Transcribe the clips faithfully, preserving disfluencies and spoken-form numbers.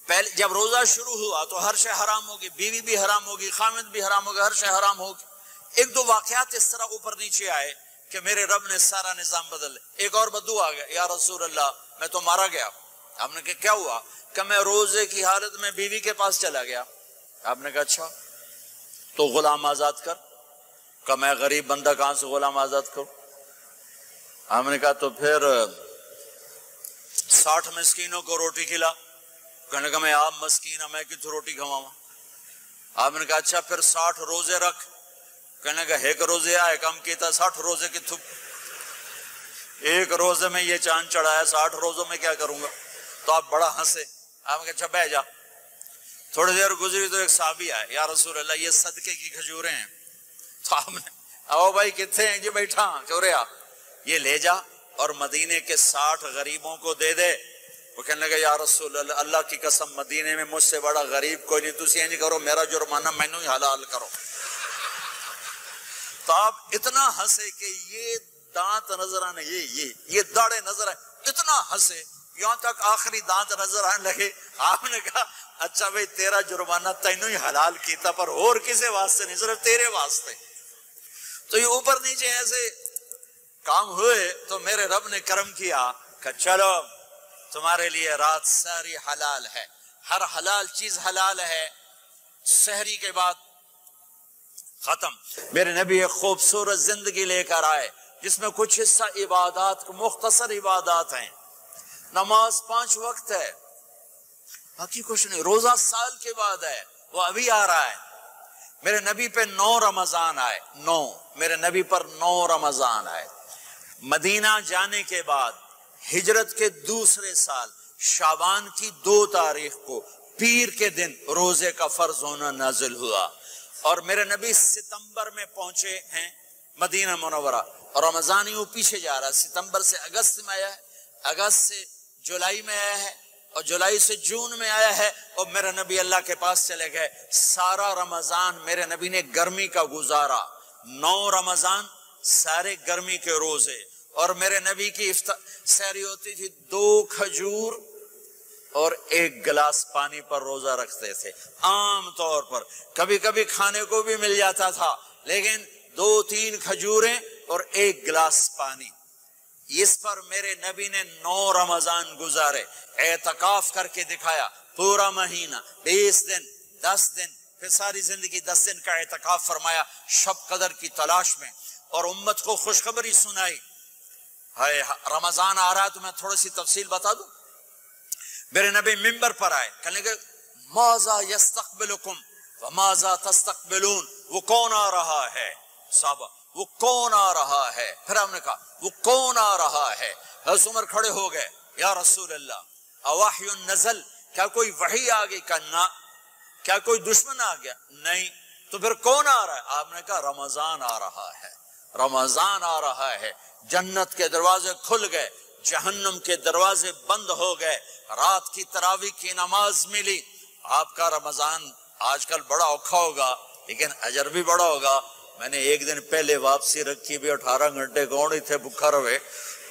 پہلے جب روزہ شروع ہوا تو ہر شے حرام ہوگی، بیوی بھی حرام ہوگی، خامد بھی حرام ہوگا، ہر شے حرام ہوگی۔ ایک دو واقعات اس طرح اوپر نیچے آئے کہ میرے رب نے سارا نظام بدل لیا۔ ایک اور بدو آ گیا، یا رسول اللہ میں تو مارا گیا۔ آپ نے کہا کیا ہوا؟ کہ میں روزے کی حالت میں بیوی کے پاس چلا گیا۔ آپ نے کہا اچھا تو غلام آزاد کر۔ کہ میں غریب بندہ کہاں سے غلام آزاد کروں؟ آپ نے کہا تو پھر ساٹھ مسکینوں کو روٹی کھلا۔ کہنے لگا میں آپ مسکین ہوں، میں کتوں روٹی کھواؤں؟ آپ نے کہا اچھا پھر ساٹھ روزے رکھ۔ کہنے لگا ایک روزے آئے کم کیتا، ساٹھ روزے کتوں؟ ایک روزے میں یہ چاند چڑھایا، ساٹھ روزوں میں کیا کروں گا؟ تو آپ بڑا ہنسے۔ آپ نے کہا اچھا بہ جا۔ تھوڑی دیر گزری تو ایک صحابی آئے، یا رسول اللہ یہ صدقے کی کھجوریں ہیں۔ تو آپ نے آؤ بھائی کتنے ہیں؟ جی بیٹھا چوریا، یہ لے جا اور مدینے کے ساٹھ غریبوں کو دے دے۔ وہ کہنے لگا یا رسول اللہ اللہ کی قسم مدینے میں مجھ سے بڑا غریب کوئی نہیں، تسی یہ نہیں کرو میرا جرمانہ مینوں ہی حلال کرو۔ تو آپ اتنا ہنسے کہ یہ دانت نظر آنے، یہ یہ یہ داڑے نظر آئے، اتنا ہنسے یہاں تک آخری دانت نظر آنے لگے۔ آپ نے کہا اچھا بھائی تیرا جرمانہ تینوں ہی حلال کیتا، پر اور کسے واسطے نہیں، صرف تیرے واسطے۔ تو یہ اوپر نیچے ایسے کام ہوئے تو میرے رب نے کرم کیا کہ چلو تمہارے لیے رات ساری حلال ہے، ہر حلال چیز حلال ہے۔ سحری کے بعد ختم۔ میرے نبی ایک خوبصورت زندگی لے کر آئے جس میں کچھ حصہ عبادات، مختصر عبادات ہیں۔ نماز پانچ وقت ہے، باقی کچھ نہیں۔ روزہ سال کے بعد ہے، وہ ابھی آ رہا ہے۔ میرے نبی پہ نو رمضان آئے، نو میرے نبی پر نو رمضان آئے۔ مدینہ جانے کے بعد ہجرت کے دوسرے سال شعبان کی دو تاریخ کو پیر کے دن روزے کا فرض ہونا نازل ہوا، اور میرے نبی ستمبر میں پہنچے ہیں مدینہ منورہ، اور رمضان یوں پیچھے جا رہا، ستمبر سے اگست میں آیا ہے، اگست سے جولائی میں آیا ہے، اور جولائی سے جون میں آیا ہے، اور میرے نبی اللہ کے پاس چلے گئے۔ سارا رمضان میرے نبی نے گرمی کا گزارا، نو رمضان سارے گرمی کے روزے، اور میرے نبی کی سحری ہوتی تھی دو کھجور اور ایک گلاس پانی پر روزہ رکھتے تھے عام طور پر۔ کبھی کبھی کھانے کو بھی مل جاتا تھا، لیکن دو تین کھجوریں اور ایک گلاس پانی۔ اس پر میرے نبی نے نو رمضان گزارے، اعتکاف کر کے دکھایا، پورا مہینہ، بیس دن، دس دن، پھر ساری زندگی دس دن کا اعتکاف فرمایا شب قدر کی تلاش میں، اور امت کو خوشخبری سنائی۔ ہائے رمضان آ رہا ہے تو میں تھوڑی سی تفصیل بتا دوں۔ میرے نبی منبر پر آئے، کہنے لگے ماذا یستقبلکم وماذا تستقبلون، وہ کون آ رہا ہے؟ صحابہ وہ کون آ رہا ہے؟ پھر ہم نے کہا وہ کون آ رہا ہے؟ حضرت عمر کھڑے ہو گئے، یا رسول اللہ اوحی نزل، کیا کوئی وحی آ گئی؟ کہا نہ۔ کیا کوئی دشمن آ گیا؟ نہیں۔ تو پھر کون آ رہا ہے؟ آپ نے کہا رمضان آ رہا ہے، رمضان آ رہا ہے۔ جنت کے دروازے کھل گئے، جہنم کے دروازے بند ہو گئے، رات کی تراویح کی نماز ملی۔ آپ کا رمضان آج کل بڑا اوکھا ہوگا لیکن اجر بھی بڑا ہوگا۔ میں نے ایک دن پہلے واپسی رکھی بھی، اٹھارہ گھنٹے کون ہی تھے بھوکا رہے۔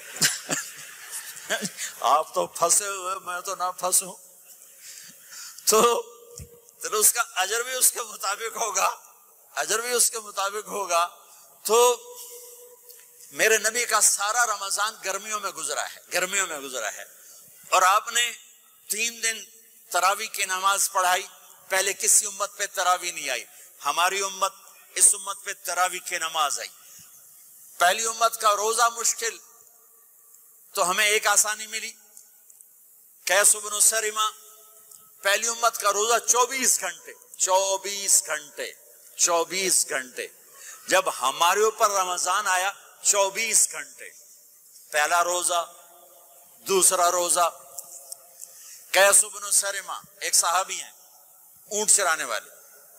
آپ تو پھنسے ہوئے، میں تو نہ پھنسوں، تو اس کا اجر بھی اس کے مطابق ہوگا، اجر بھی اس کے مطابق ہوگا۔ تو میرے نبی کا سارا رمضان گرمیوں میں گزرا ہے، گرمیوں میں گزرا ہے، اور آپ نے تین دن تراویح کی نماز پڑھائی۔ پہلے کسی امت پہ تراویح نہیں آئی، ہماری امت اس امت پہ تراویح کی نماز آئی۔ پہلی امت کا روزہ مشکل، تو ہمیں ایک آسانی ملی، قیس بن سرمہ۔ پہلی امت کا روزہ چوبیس گھنٹے، چوبیس گھنٹے، چوبیس گھنٹے۔ جب ہمارے اوپر رمضان آیا چوبیس گھنٹے، پہلا روزہ، دوسرا روزہ۔ قیس بن سرمہ ایک صحابی ہیں، اونٹ چرانے والے۔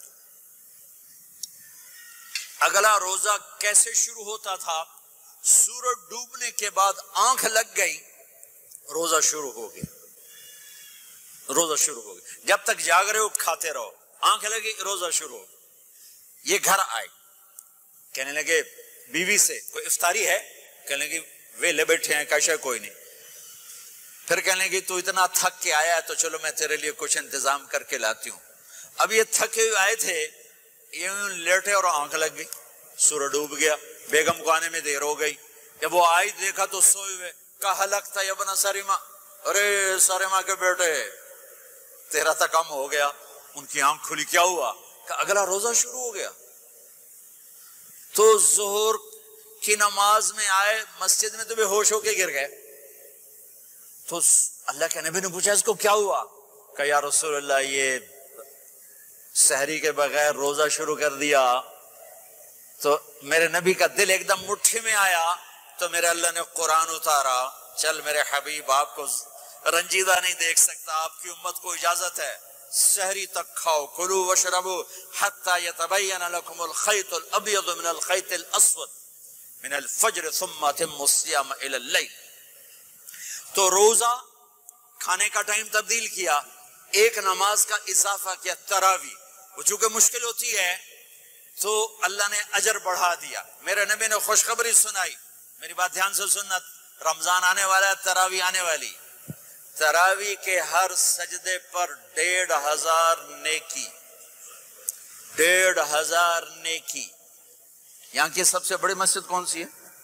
اگلا روزہ کیسے شروع ہوتا تھا؟ سورج ڈوبنے کے بعد آنکھ لگ گئی، روزہ شروع ہو گیا، روزہ شروع ہو گیا۔ جب تک جاگ رہے ہو کھاتے رہو، آنکھ لگی روزہ شروع ہو گیا۔ یہ گھر آئے، کہنے لگے بیوی سے کوئی افطاری ہے؟ کہنے لگے ویلے بیٹھے ہیں، کیسے کوئی نہیں۔ پھر کہنے لگی تو اتنا تھک کے آیا ہے تو چلو میں تیرے لیے کچھ انتظام کر کے لاتی ہوں. اب یہ تھکے ہوئے آئے تھے، یہ لیٹے اور آنکھ لگ گئی، سورج ڈوب گیا، بیگم کو آنے میں دیر ہو گئی. جب وہ آئی دیکھا تو سوئے ہوئے. کہا لگتا ہے ابن سریما، ارے سریما کے بیٹے تیرا تو کم ہو گیا. ان کی آنکھ کھلی، کیا ہوا؟ کہ اگلا روزہ شروع ہو گیا. تو ظہر کی نماز میں آئے مسجد میں تو بے ہوش ہو کے گر گئے. تو اللہ کے نبی نے پوچھا اس کو کیا ہوا؟ کہ یا رسول اللہ یہ سحری کے بغیر روزہ شروع کر دیا. تو میرے نبی کا دل ایک دم مٹھی میں آیا. تو میرے اللہ نے قرآن اتارا، چل میرے حبیب آپ کو رنجیدہ نہیں دیکھ سکتا، آپ کی امت کو اجازت ہے سحری تک کھاؤ، کلوا واشربوا حتی یتبین لکم الخیط الابیض من الخیط الاسود من الفجر ثم اتموا الصیام الی اللیل. تو روزہ کھانے کا ٹائم تبدیل کیا، ایک نماز کا اضافہ کیا، تراوی. وہ چونکہ مشکل ہوتی ہے تو اللہ نے اجر بڑھا دیا. میرے نبی نے خوشخبری سنائی، میری بات دھیان سے سننا، رمضان آنے والا ہے، تراوی آنے والی. تراوی کے ہر سجدے پر ڈیڑھ ہزار نیکی، ڈیڑھ ہزار نیکی. یہاں کی سب سے بڑی مسجد کون سی ہے؟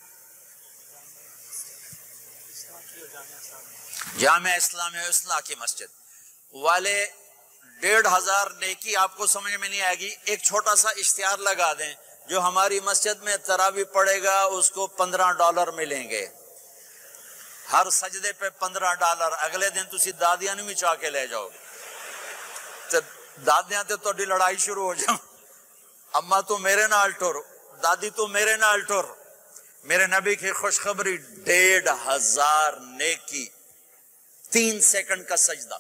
جامعہ اسلامیہ اصلاح کی مسجد والے. ڈیڑھ ہزار نیکی آپ کو سمجھ میں نہیں آئے گی. ایک چھوٹا سا اشتہار لگا دیں، جو ہماری مسجد میں تراوی پڑے گا اس کو پندرہ ڈالر ملیں گے، ہر سجدے پہ پندرہ ڈالر. اگلے دن تسی دادیاں نہیں چاہ کے لے جاؤ گے، دادیاں تے تہاڈی لڑائی شروع ہو جاؤ، اما تو میرے نال ٹر، دادی تو میرے نال ٹر. میرے نبی کی خوشخبری، ڈیڑھ ہزار نیکی، تین سیکنڈ کا سجدہ.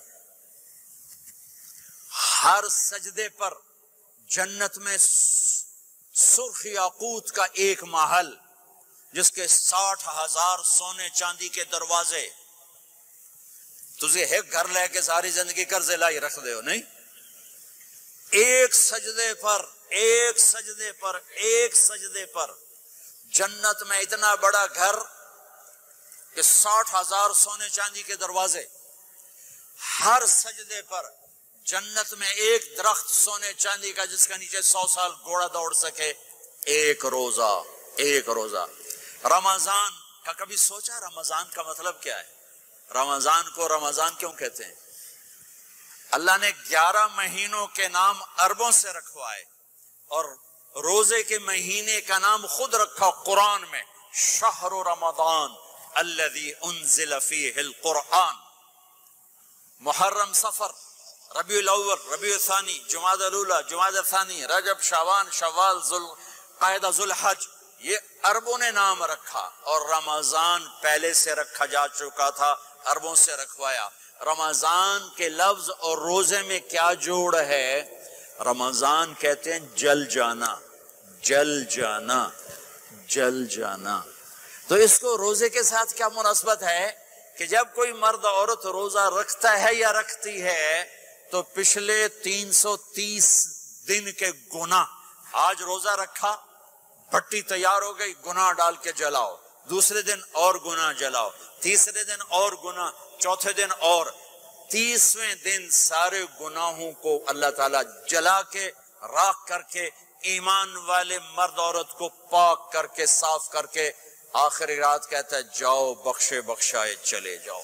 ہر سجدے پر جنت میں سرخ یاقوت کا ایک محل جس کے ساٹھ ہزار سونے چاندی کے دروازے. تجھے ایک گھر لے کے ساری زندگی قرضے لائی رکھ دے ہو نہیں. ایک سجدے پر ایک سجدے پر ایک سجدے پر جنت میں اتنا بڑا گھر کہ ساٹھ ہزار سونے چاندی کے دروازے. ہر سجدے پر جنت میں ایک درخت سونے چاندی کا جس کا نیچے سو سال گھوڑا دوڑ سکے. ایک روزہ، ایک روزہ. رمضان کا کبھی سوچا رمضان کا مطلب کیا ہے؟ رمضان کو رمضان کیوں کہتے ہیں؟ اللہ نے گیارہ مہینوں کے نام عربوں سے رکھوائے اور روزے کے مہینے کا نام خود رکھا قرآن میں، شہر رمضان الذی انزل فیہ القرآن. محرم، صفر، ربیع الاول، ربیع الثانی، جمادی الاولی، جمادی الثانی، رجب، شعبان، شوال، ذوالقعدہ، ذوالحج، یہ عربوں نے نام رکھا. اور رمضان پہلے سے رکھا جا چکا تھا، عربوں سے رکھوایا. رمضان کے لفظ اور روزے میں کیا جوڑ ہے؟ رمضان کہتے ہیں جل جانا، جل جانا، جل جانا. تو اس کو روزے کے ساتھ کیا مناسبت ہے کہ جب کوئی مرد عورت روزہ رکھتا ہے یا رکھتی ہے تو پچھلے تین سو تیس دن کے گناہ، آج روزہ رکھا، بھٹی تیار ہو گئی، گناہ ڈال کے جلاؤ، دوسرے دن اور گناہ جلاؤ، تیسرے دن اور گناہ، چوتھے دن اور، تیسویں دن سارے گناہوں کو اللہ تعالیٰ جلا کے راکھ کر کے ایمان والے مرد عورت کو پاک کر کے صاف کر کے آخری رات کہتا ہے جاؤ بخشے بخشائے چلے جاؤ،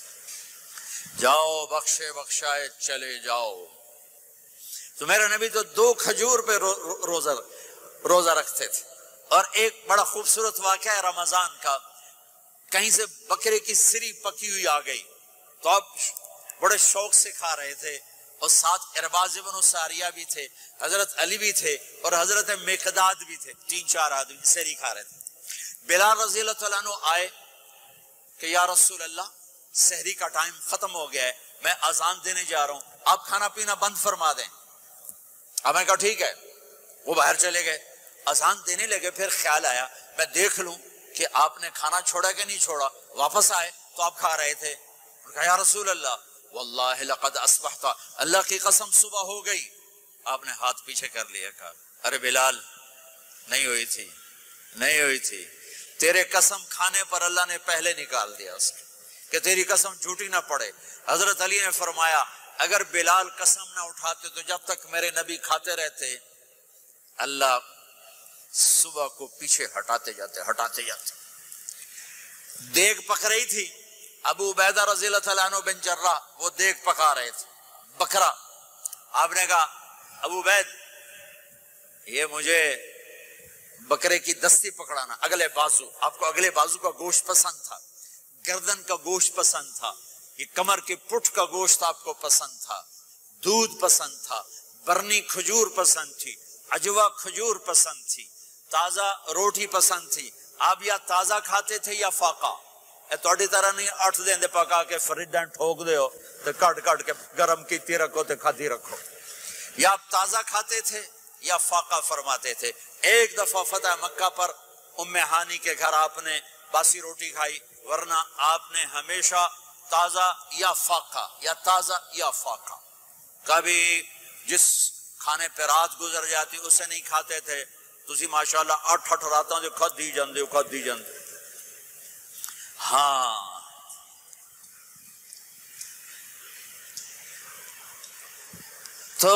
جاؤ بخشے بخشائے چلے جاؤ. تو میرا نبی تو دو کھجور پہ روزہ روزہ رکھتے تھے. اور ایک بڑا خوبصورت واقعہ ہے رمضان کا، کہیں سے بکرے کی سری پکی ہوئی آ گئی تو آپ بڑے شوق سے کھا رہے تھے، اور ساتھ ارباز بن ساریہ بھی تھے، حضرت علی بھی تھے اور حضرت مقداد بھی تھے، تین چار آدمی سری کھا رہے تھے. بلال رضی اللہ تعالیٰ عنہ آئے کہ یا رسول اللہ سحری کا ٹائم ختم ہو گیا ہے، میں اذان دینے جا رہا ہوں، آپ کھانا پینا بند فرما دیں. اب میں کہا ٹھیک ہے. وہ باہر چلے گئے، اذان دینے لگے. پھر خیال آیا میں دیکھ لوں کہ آپ نے کھانا چھوڑا کہ نہیں چھوڑا. واپس آئے تو آپ کھا رہے تھے. کہا یا رسول اللہ واللہ لقد اصبحت، اللہ کی قسم صبح ہو گئی. آپ نے ہاتھ پیچھے کر لیا، کہا ارے بلال نہیں ہوئی تھی، نہیں ہوئی تھی، تیرے قسم کھانے پر اللہ نے پہلے نکال دیا اس کو. کہ تیری قسم جھوٹی نہ پڑے۔ حضرت علی نے فرمایا اگر بلال قسم نہ اٹھاتے تو جب تک میرے نبی کھاتے رہتے اللہ صبح کو پیچھے ہٹاتے جاتے ہٹاتے جاتے۔ دیگ پک رہی تھی، ابو عبیدہ رضی اللہ تعالیٰ عنہ بن جراح وہ دیگ پکا رہے تھے، بکرا۔ آپ نے کہا ابو عبید یہ مجھے بکرے کی دستی پکڑانا، اگلے بازو، آپ کو اگلے بازو کا گوشت پسند تھا، گردن کا گوشت پسند تھا، یہ کمر کے پٹھ کا گوشت آپ کو پسند تھا، دودھ پسند تھا، برنی کھجور پسند تھی، عجوا کھجور پسند تھی، تازہ روٹی پسند تھی۔ آپ یا تازہ کھاتے تھے یا فاقہ، توڑی طرح نہیں اٹھ دیں دے پکا کے فریدیں ٹھوک دے ہو تو کٹ کٹ کے گرم کیتی رکھو تو کھاتی رکھو، یا آپ تازہ کھاتے تھے یا فاقہ فرماتے تھے۔ ایک دفعہ فتح مکہ پر ام ہانی کے گھر آپ نے باسی روٹی کھائی، ورنہ آپ نے ہمیشہ تازہ یا فاقہ یا تازہ یا فاقہ، کبھی جس کھانے پہ رات گزر جاتی اسے نہیں کھاتے تھے۔ تسی ماشاءاللہ اٹھ اٹھ راتوں جو کھد دی جاندے ہو کھد دی جاندے ہاں۔ تو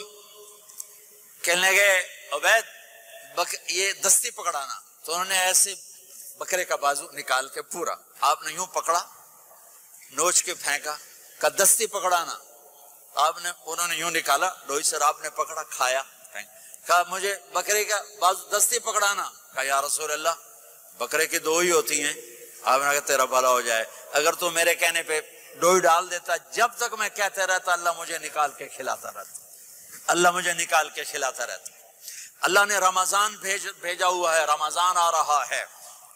کہنے لگے عبید بک یہ دستی پکڑانا، تو انہوں نے ایسے بکرے کا بازو نکال کے پورا آپ نے یوں پکڑا، نوچ کے پھینکا، کہ دستی پکڑانا، آپ نے انہوں نے یوں نکالا ڈوئی سر، آپ نے پکڑا کھایا، کہا مجھے بکرے کا بازو دستی پکڑانا، کہا یا رسول اللہ بکرے کی دو ہی ہوتی ہیں۔ آپ نے کہا تیرا بھلا ہو جائے، اگر تو میرے کہنے پہ ڈوئی ڈال دیتا، جب تک میں کہتے رہتا اللہ مجھے نکال کے کھلاتا رہتا، اللہ مجھے نکال کے کھلاتا رہتا۔ اللہ نے رمضان بھیج بھیجا ہوا ہے، رمضان آ رہا ہے،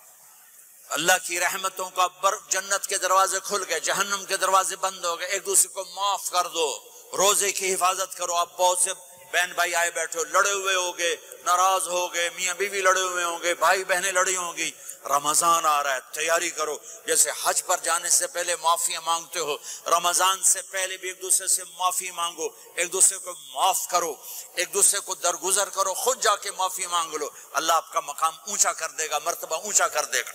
اللہ کی رحمتوں کا بر جنت کے دروازے کھل گئے، جہنم کے دروازے بند ہو گئے، ایک دوسرے کو معاف کر دو، روزے کی حفاظت کرو۔ آپ بہت سے بہن بھائی آئے بیٹھے ہو، لڑے ہوئے ہوگے، ناراض ہوگے، میاں بیوی لڑے ہوئے ہوں گے، بھائی بہنیں لڑی ہوں گی، رمضان آ رہا ہے، تیاری کرو۔ جیسے حج پر جانے سے پہلے معافیاں مانگتے ہو، رمضان سے پہلے بھی ایک دوسرے سے معافی مانگو، ایک دوسرے کو معاف کرو، ایک دوسرے کو درگزر کرو، خود جا کے معافی مانگ لو، اللہ آپ کا مقام اونچا کر دے گا، مرتبہ اونچا کر دے گا۔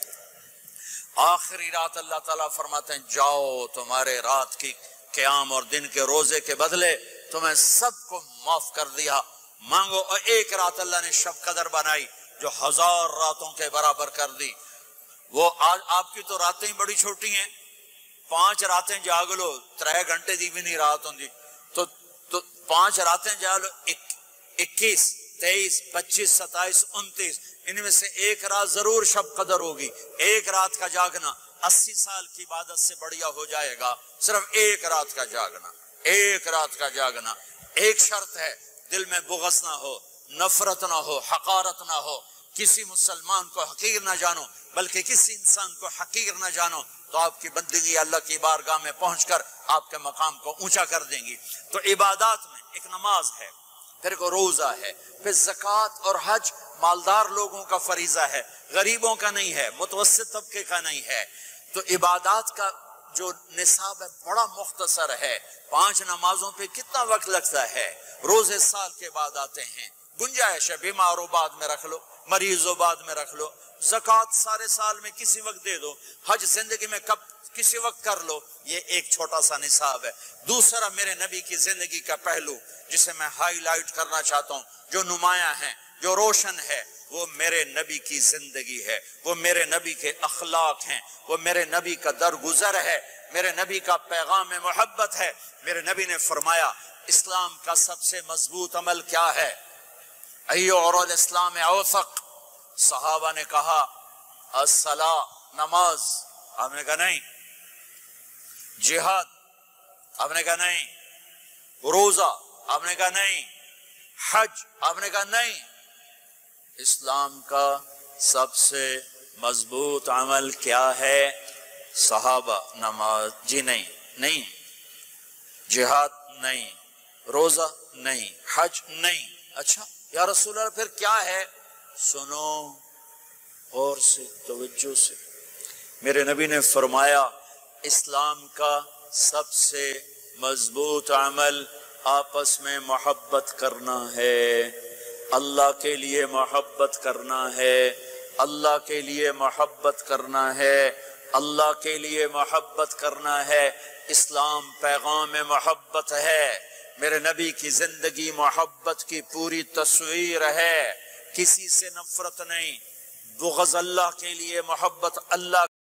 آخری رات اللہ تعالیٰ فرماتے ہیں جاؤ، تمہارے رات کی قیام اور دن کے روزے کے بدلے تمہیں سب کو معاف کر دیا، مانگو۔ اور ایک رات اللہ نے شب قدر بنائی جو ہزار راتوں کے برابر کر دی۔ وہ آج آپ کی تو راتیں ہی بڑی چھوٹی ہیں، پانچ راتیں جاگ لو، ترے گھنٹے دی بھی نہیں رات ہوں دی، تو, تو پانچ راتیں جاگ لو، اکیس تیئیس پچیس ستائیس انتیس، ان میں سے ایک رات ضرور شب قدر ہوگی۔ ایک رات کا جاگنا اسی سال کی عبادت سے بڑھیا ہو جائے گا، صرف ایک رات کا جاگنا، ایک رات کا جاگنا۔ ایک شرط ہے، دل میں بغض نہ ہو، نفرت نہ ہو، حقارت نہ ہو، کسی مسلمان کو حقیر نہ جانو، بلکہ کسی انسان کو حقیر نہ جانو، تو آپ کی بندگی اللہ کی بارگاہ میں پہنچ کر آپ کے مقام کو اونچا کر دیں گی۔ تو عبادات میں ایک نماز ہے، پھر ایک روزہ ہے، پھر زکوٰۃ اور حج مالدار لوگوں کا فریضہ ہے، غریبوں کا نہیں ہے، متوسط طبقے کا نہیں ہے۔ تو عبادات کا جو نصاب ہے بڑا مختصر ہے، پانچ نمازوں پہ کتنا وقت لگتا ہے، روزے سال کے بعد آتے ہیں، گنجائش ہے، بیمار ہو بعد میں رکھ لو، مریض ہو بعد میں رکھ لو، زکوٰۃ سارے سال میں کسی وقت دے دو، حج زندگی میں کب کسی وقت کر لو، یہ ایک چھوٹا سا نصاب ہے۔ دوسرا میرے نبی کی زندگی کا پہلو جسے میں ہائی لائٹ کرنا چاہتا ہوں، جو نمایاں ہے، جو روشن ہے، وہ میرے نبی کی زندگی ہے، وہ میرے نبی کے اخلاق ہیں، وہ میرے نبی کا درگزر ہے، میرے نبی کا پیغام محبت ہے۔ میرے نبی نے فرمایا اسلام کا سب سے مضبوط عمل کیا ہے؟ ایو اور الاسلام اوثق، صحابہ نے کہا الصلاۃ، نماز، آپ نے کہا نہیں، جہاد، آپ نے کہا نہیں، روزہ، آپ نے کہا نہیں، حج، آپ نے کہا نہیں، اسلام کا سب سے مضبوط عمل کیا ہے؟ صحابہ، نماز، جی نہیں، نہیں، جہاد نہیں، روزہ نہیں، حج نہیں۔ اچھا یا رسول اللہ پھر کیا ہے؟ سنو غور سے، توجہ سے، میرے نبی نے فرمایا اسلام کا سب سے مضبوط عمل آپس میں محبت کرنا ہے، اللہ کے لیے محبت کرنا ہے، اللہ کے لیے محبت کرنا ہے، اللہ کے لیے محبت کرنا ہے، اسلام پیغام محبت ہے، میرے نبی کی زندگی محبت کی پوری تصویر ہے، کسی سے نفرت نہیں، بغض اللہ کے لیے محبت اللہ